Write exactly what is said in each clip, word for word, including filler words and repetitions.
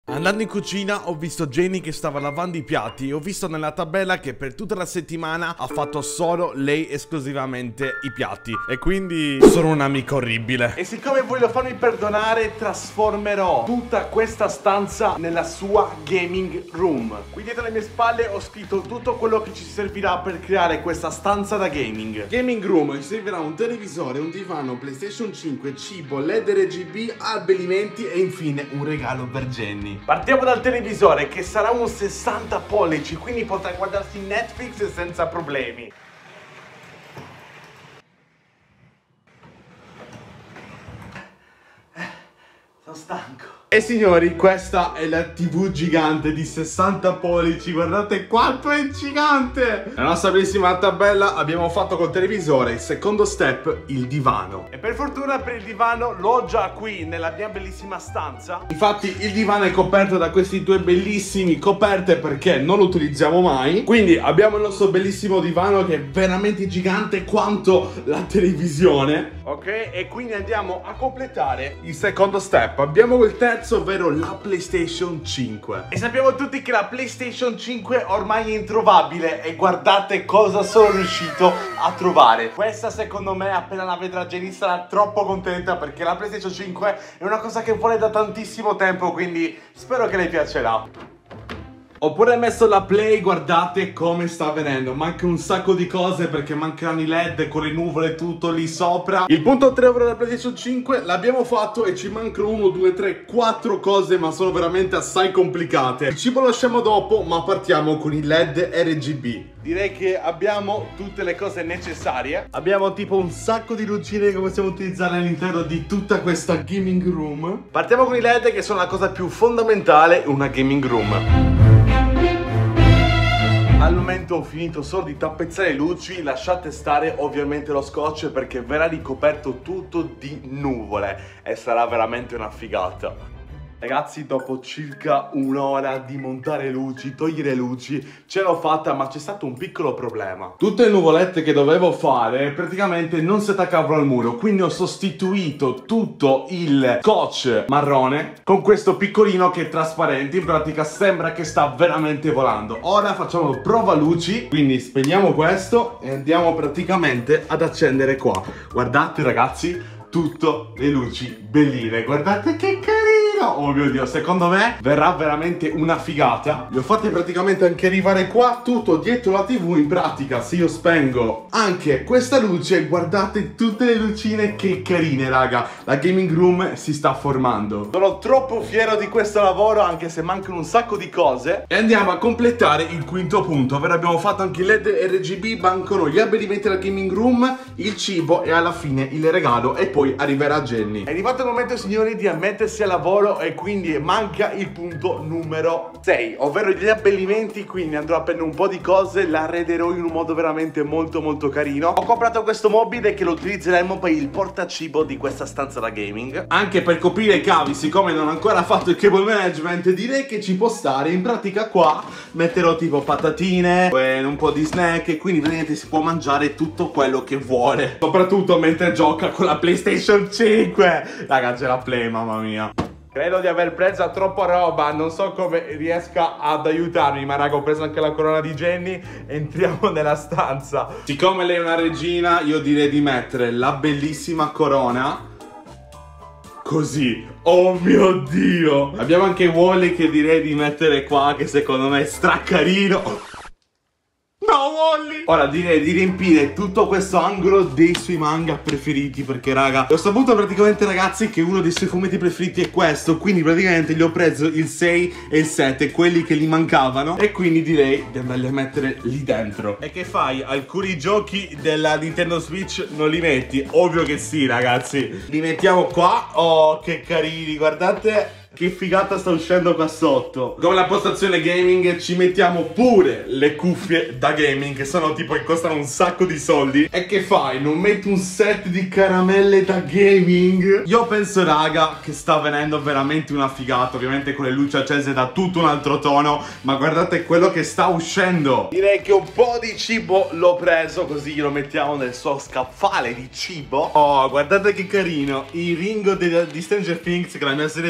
Andando in cucina ho visto Jenny che stava lavando i piatti e ho visto nella tabella che per tutta la settimana ha fatto solo lei esclusivamente i piatti. E quindi sono un amico orribile. E siccome voglio farmi perdonare, trasformerò tutta questa stanza nella sua gaming room. Qui dietro alle mie spalle ho scritto tutto quello che ci servirà per creare questa stanza da gaming. Gaming room ci servirà un televisore, un divano, PlayStation cinque, cibo, L E D R G B, abbellimenti e infine un regalo per Jenny. Partiamo dal televisore che sarà un sessanta pollici, quindi potrà guardarsi Netflix senza problemi. Eh, sono stanco. E signori, questa è la tivù gigante di sessanta pollici, guardate quanto è gigante! La nostra bellissima tabella abbiamo fatto col televisore, il secondo step, il divano. E per fortuna per il divano l'ho già qui nella mia bellissima stanza. Infatti il divano è coperto da questi due bellissimi coperte perché non lo utilizziamo mai. Quindi abbiamo il nostro bellissimo divano che è veramente gigante quanto la televisione. Ok, e quindi andiamo a completare il secondo step. Abbiamo quel terzo, ovvero la PlayStation cinque. E sappiamo tutti che la PlayStation cinque ormai è introvabile e guardate cosa sono riuscito a trovare. Questa secondo me appena la vedrà Jenny sarà troppo contenta perché la PlayStation cinque è una cosa che vuole da tantissimo tempo, quindi spero che le piacerà. Ho pure messo la Play, guardate come sta avvenendo. Manca un sacco di cose perché mancano i L E D con le nuvole tutto lì sopra. Il punto tre ovvero la PlayStation cinque l'abbiamo fatto e ci mancano uno, due, tre, quattro cose, ma sono veramente assai complicate. Il cibo lo lasciamo dopo, ma partiamo con i L E D R G B. Direi che abbiamo tutte le cose necessarie. Abbiamo tipo un sacco di lucine che possiamo utilizzare all'interno di tutta questa gaming room. Partiamo con i L E D che sono la cosa più fondamentale in una gaming room. Al momento ho finito solo di tappezzare le luci, lasciate stare ovviamente lo scotch perché verrà ricoperto tutto di nuvole e sarà veramente una figata. Ragazzi, dopo circa un'ora di montare luci, togliere luci, ce l'ho fatta, ma c'è stato un piccolo problema. Tutte le nuvolette che dovevo fare praticamente non si attaccavano al muro, quindi ho sostituito tutto il scotch marrone con questo piccolino che è trasparente. In pratica sembra che sta veramente volando. Ora facciamo prova luci, quindi spegniamo questo e andiamo praticamente ad accendere qua. Guardate ragazzi, tutte le luci belline, guardate che carino. Oh mio Dio, secondo me verrà veramente una figata. Li ho fatti praticamente anche arrivare qua, tutto dietro la tivù. In pratica se io spengo anche questa luce, guardate tutte le lucine che carine raga. La gaming room si sta formando. Sono troppo fiero di questo lavoro anche se mancano un sacco di cose. E andiamo a completare il quinto punto, ovvero abbiamo fatto anche il L E D R G B, mancano gli abbellimenti della gaming room, il cibo e alla fine il regalo e poi arriverà Jenny. È arrivato il momento signori di ammettersi al lavoro e quindi manca il punto numero sei, ovvero gli abbellimenti. Quindi andrò a prendere un po' di cose, l'arrederò in un modo veramente molto molto carino. Ho comprato questo mobile che lo utilizzeremo per il portacibo di questa stanza da gaming. Anche per coprire i cavi, siccome non ho ancora fatto il cable management, direi che ci può stare. In pratica qua metterò tipo patatine e un po' di snack e quindi praticamente si può mangiare tutto quello che vuole, soprattutto mentre gioca con la PlayStation cinque. Raga, c'è la Play, mamma mia. Credo di aver preso troppa roba, non so come riesca ad aiutarmi, ma raga ho preso anche la corona di Jenny. Entriamo nella stanza. Siccome lei è una regina, io direi di mettere la bellissima corona così. Oh mio Dio. Abbiamo anche Wally che direi di mettere qua, che secondo me è stracarino. No, Wally! Ora direi di riempire tutto questo angolo dei suoi manga preferiti, perché raga ho saputo praticamente ragazzi che uno dei suoi fumetti preferiti è questo, quindi praticamente gli ho preso il sei e il sette, quelli che gli mancavano, e quindi direi di andarli a mettere lì dentro. E che fai? Alcuni giochi della Nintendo Switch non li metti? Ovvio che sì ragazzi. Li mettiamo qua. Oh che carini, guardate che figata sta uscendo qua sotto. Come la postazione gaming ci mettiamo pure le cuffie da gaming, che sono tipo che costano un sacco di soldi. E che fai? Non metti un set di caramelle da gaming? Io penso raga che sta venendo veramente una figata. Ovviamente con le luci accese da tutto un altro tono, ma guardate quello che sta uscendo. Direi che un po' di cibo l'ho preso, così lo mettiamo nel suo scaffale di cibo. Oh guardate che carino, il Ringo di, di Stranger Things, che è la mia serie preferita.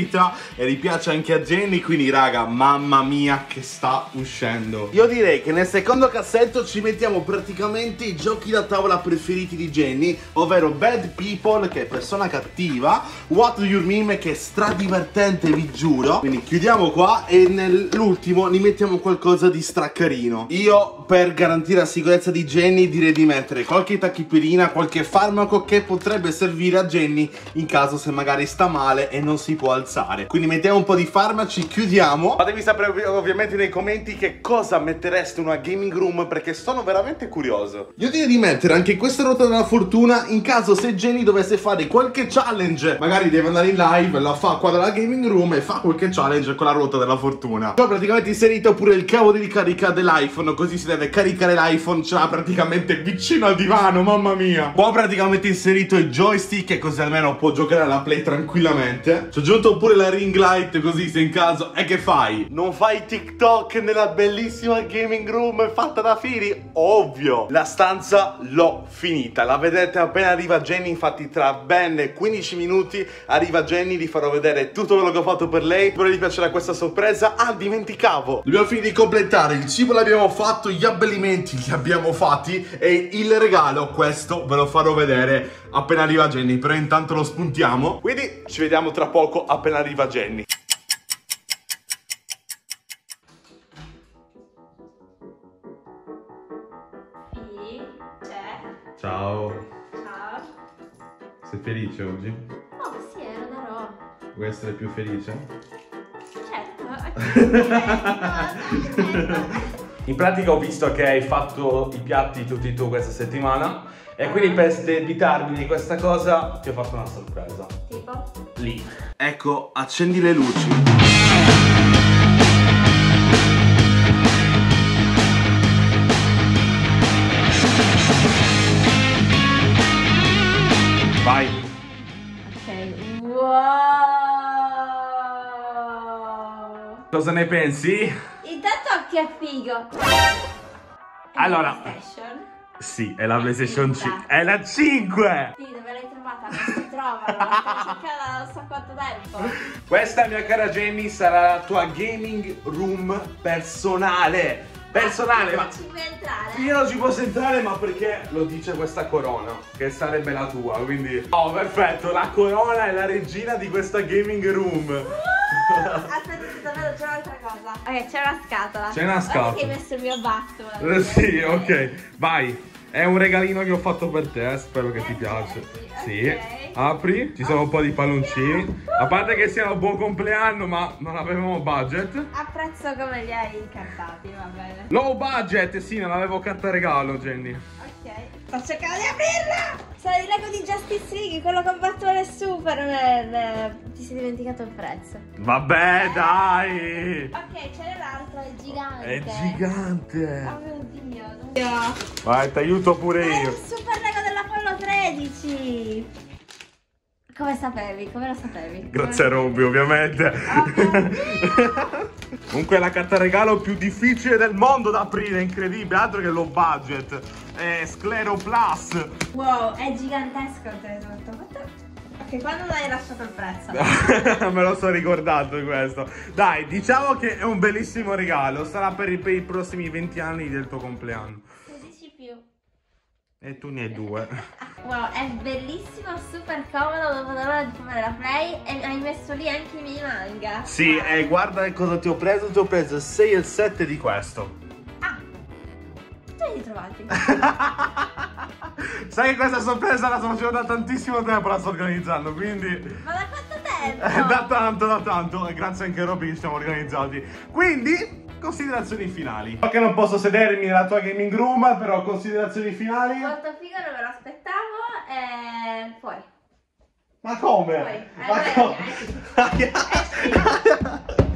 uscita e ripiace anche a Jenny, quindi raga, mamma mia che sta uscendo. Io direi che nel secondo cassetto ci mettiamo praticamente i giochi da tavola preferiti di Jenny, ovvero Bad People, che è persona cattiva, What Do You Meme, che è stradivertente, vi giuro. Quindi chiudiamo qua e nell'ultimo ne mettiamo qualcosa di straccarino. Io, per garantire la sicurezza di Jenny, direi di mettere qualche tachipirina, qualche farmaco che potrebbe servire a Jenny in caso se magari sta male e non si può alzare. Quindi mettiamo un po' di farmaci, chiudiamo. Fatemi sapere ovviamente nei commenti che cosa mettereste in una gaming room, perché sono veramente curioso. Io direi di mettere anche questa ruota della fortuna in caso se Jenny dovesse fare qualche challenge, magari deve andare in live, la fa qua dalla gaming room e fa qualche challenge con la ruota della fortuna. Ho praticamente inserito pure il cavo di ricarica dell'iPhone, così si deve caricare l'iPhone, ce l'ha praticamente vicino al divano, mamma mia. Qua ho praticamente inserito il joystick e così almeno può giocare alla Play tranquillamente. Ci ho aggiunto pure la ring light, così se in caso. E che fai? Non fai TikTok nella bellissima gaming room fatta da Firi? Ovvio. La stanza l'ho finita, la vedete appena arriva Jenny, infatti tra ben quindici minuti arriva Jenny, vi farò vedere tutto quello che ho fatto per lei. Spero vi piacerà questa sorpresa. Ah, dimenticavo, dobbiamo finire di completare, il cibo l'abbiamo fatto, gli abbellimenti li abbiamo fatti e il regalo, questo ve lo farò vedere appena arriva Jenny, però intanto lo spuntiamo. Quindi ci vediamo tra poco appena arriva Jenny. Sì, c'è. Ciao. Ciao. Sei felice oggi? Oh sì, ero da Roma. Vuoi essere più felice? Certo. In pratica ho visto che hai fatto i piatti tutti tu questa settimana e quindi per sdebitarmi di questa cosa ti ho fatto una sorpresa. Tipo? Lì. Ecco, accendi le luci. Vai. Ok, wow. Cosa ne pensi? Intanto che figo. È Allora, PlayStation? Sì, è la È PlayStation finta. cinque. È la cinque! Sì, dove l'hai trovata? Non si trova, l'ho cercata da non so quanto tempo. Questa, mia cara Jenny, sarà la tua gaming room personale. Personale, ma Non ci puoi entrare? io non ci posso entrare, ma perché lo dice questa corona, che sarebbe la tua, quindi... Oh, perfetto, la corona è la regina di questa gaming room. Aspetta, davvero c'è un'altra cosa. Ok, c'è una scatola. C'è una scatola. Guarda che hai messo il mio Batman. Eh, sì, ok, vai. È un regalino che ho fatto per te, spero che ti Eh, piace. sì, Sì, ok. apri, ci sono un po' di palloncini. A parte che sia un buon compleanno, ma non avevamo budget. Apprezzo come li hai incartati, va bene. Low budget, sì, non avevo carta regalo, Jenny. Ok. Sto cercando di aprirla! Sono il Lego di Justice League, quello con Batman e Superman. Ti sei dimenticato il prezzo. Vabbè, dai. Ok, c'è l'altro, è gigante. È gigante. Oh mio Dio. Dio. Vai, ti aiuto pure È io. il Super Lego dell'Apollo tredici. Come sapevi? Come lo sapevi? Grazie a Robby, ovviamente. Oh mio Dio. Comunque è la carta regalo più difficile del mondo da aprire, incredibile, altro che low budget. È Sclero Plus. Wow, è gigantesco oltretutto. Ok, quando hai lasciato il prezzo? Me lo sto ricordando questo. Dai, diciamo che è un bellissimo regalo. Sarà per i, per i prossimi venti anni del tuo compleanno. sedici più. E tu ne hai due. Wow, è bellissimo, super comodo, dopo l'ora di fare la play e hai messo lì anche i miei manga. Sì, e eh, guarda cosa ti ho preso. Ti ho preso il sei e il sette di questo. Ah, dove li hai trovati? Sai che questa sorpresa la sto facendo da tantissimo tempo, la sto organizzando, quindi... Ma da quanto tempo? Eh, da tanto, da tanto, e grazie anche a Robby che ci siamo organizzati. Quindi, considerazioni finali. So che non posso sedermi nella tua gaming room, però considerazioni finali. Molto figo, non me lo aspettavo e fuori. Ma come? Fuori. Ma Eh, come? eh, eh, sì.